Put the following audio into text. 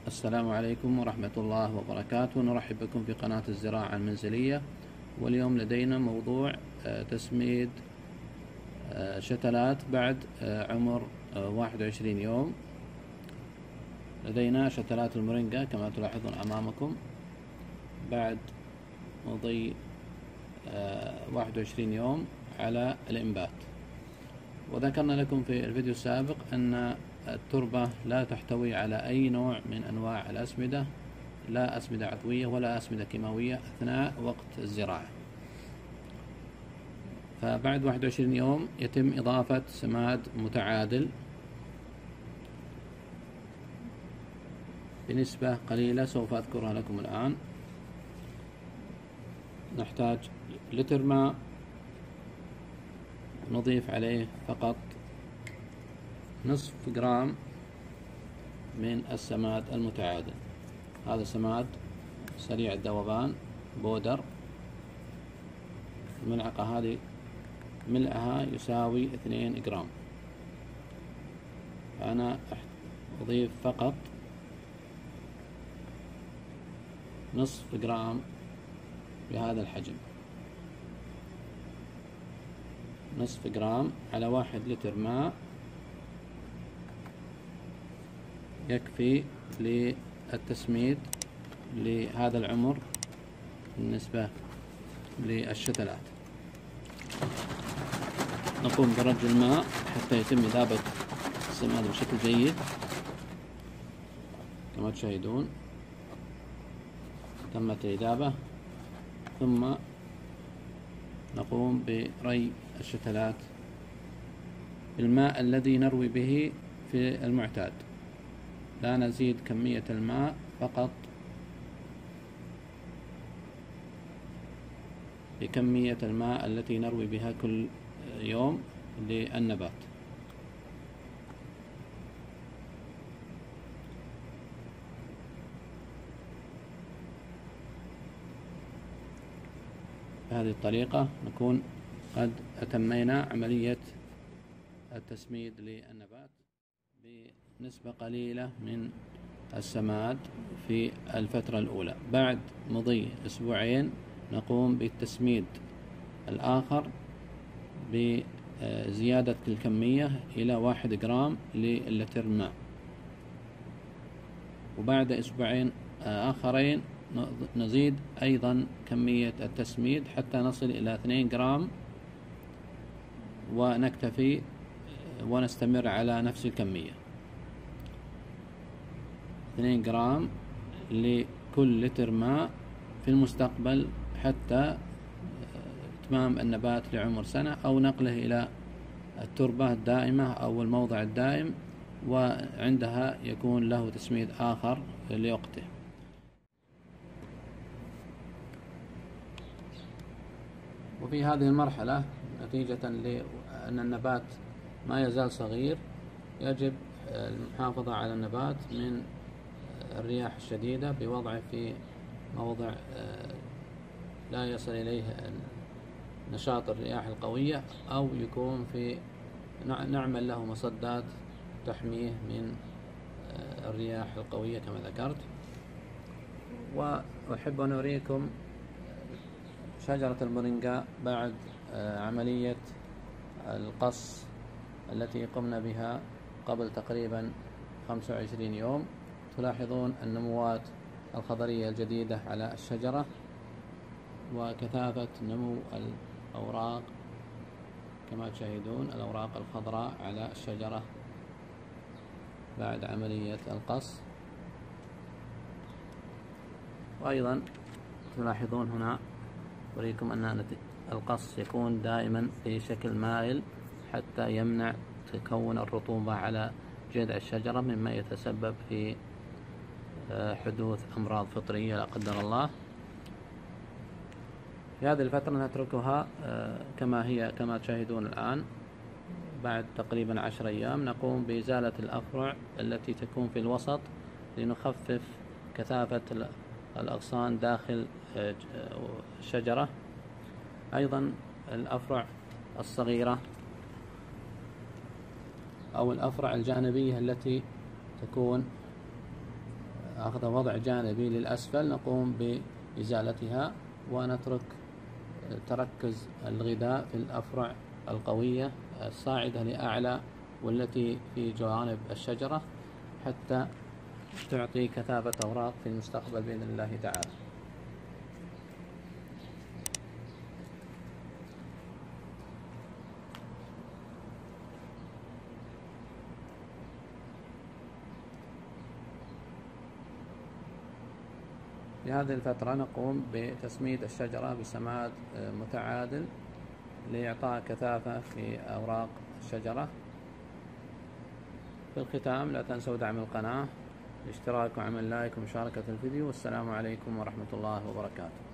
السلام عليكم ورحمة الله وبركاته. نرحب بكم في قناة الزراعة المنزلية. واليوم لدينا موضوع تسميد شتلات بعد عمر 21 يوم. لدينا شتلات المورينجا كما تلاحظون أمامكم بعد مضي 21 يوم على الإنبات. وذكرنا لكم في الفيديو السابق أن التربة لا تحتوي على أي نوع من أنواع الأسمدة، لا أسمدة عضوية ولا أسمدة كيماوية أثناء وقت الزراعة. فبعد 21 يوم يتم إضافة سماد متعادل بنسبة قليلة سوف أذكرها لكم الآن. نحتاج لتر ماء، نضيف عليه فقط نصف جرام من السماد المتعادل. هذا سماد سريع الذوبان بودر. الملعقة هذه ملئها يساوي 2 جرام، فأنا أضيف فقط نصف جرام بهذا الحجم. نصف جرام على 1 لتر ماء يكفي للتسميد لهذا العمر بالنسبة للشتلات. نقوم برج الماء حتى يتم إذابة السماد بشكل جيد كما تشاهدون. تمت الإذابة، ثم نقوم بري الشتلات بالماء الذي نروي به في المعتاد. لا نزيد كمية الماء، فقط بكمية الماء التي نروي بها كل يوم للنبات. بهذه الطريقة نكون قد أتمينا عملية التسميد للنبات بنسبة قليلة من السماد في الفترة الأولى. بعد مضي أسبوعين نقوم بالتسميد الآخر بزيادة الكمية إلى 1 جرام للتر ماء. وبعد أسبوعين آخرين نزيد أيضا كمية التسميد حتى نصل إلى 2 جرام، ونكتفي ونستمر على نفس الكمية. 2 جرام لكل لتر ماء في المستقبل حتى إتمام النبات لعمر سنة، أو نقله إلى التربة الدائمة أو الموضع الدائم، وعندها يكون له تسميد آخر لوقته. وفي هذه المرحلة نتيجة لأن النبات ما يزال صغير، يجب المحافظة على النبات من الرياح الشديدة بوضعه في موضع لا يصل إليه نشاط الرياح القوية، أو يكون في نعمل له مصدات تحميه من الرياح القوية كما ذكرت. وأحب أن أريكم شجرة المورينجا بعد عملية القص التي قمنا بها قبل تقريبا 25 يوم. تلاحظون النموات الخضرية الجديدة على الشجرة وكثافة نمو الأوراق كما تشاهدون، الأوراق الخضراء على الشجرة بعد عملية القص. وأيضا تلاحظون هنا أريكم أن القص يكون دائما في شكل مائل حتى يمنع تكون الرطوبة على جذع الشجرة، مما يتسبب في حدوث أمراض فطرية لا قدر الله. في هذه الفترة نتركها كما هي كما تشاهدون الآن. بعد تقريبا 10 أيام نقوم بإزالة الأفرع التي تكون في الوسط لنخفف كثافة الأغصان داخل الشجرة. أيضا الأفرع الصغيرة أو الأفرع الجانبية التي تكون أخذ وضع جانبي للأسفل نقوم بإزالتها، ونترك تركز الغذاء في الأفرع القوية الصاعدة لأعلى والتي في جوانب الشجرة حتى تعطي كثافة أوراق في المستقبل بإذن الله تعالى. في هذه الفترة نقوم بتسميد الشجرة بسماد متعادل لإعطاء كثافة في أوراق الشجرة. في الختام لا تنسوا دعم القناة، الاشتراك وعمل لايك ومشاركة الفيديو، والسلام عليكم ورحمة الله وبركاته.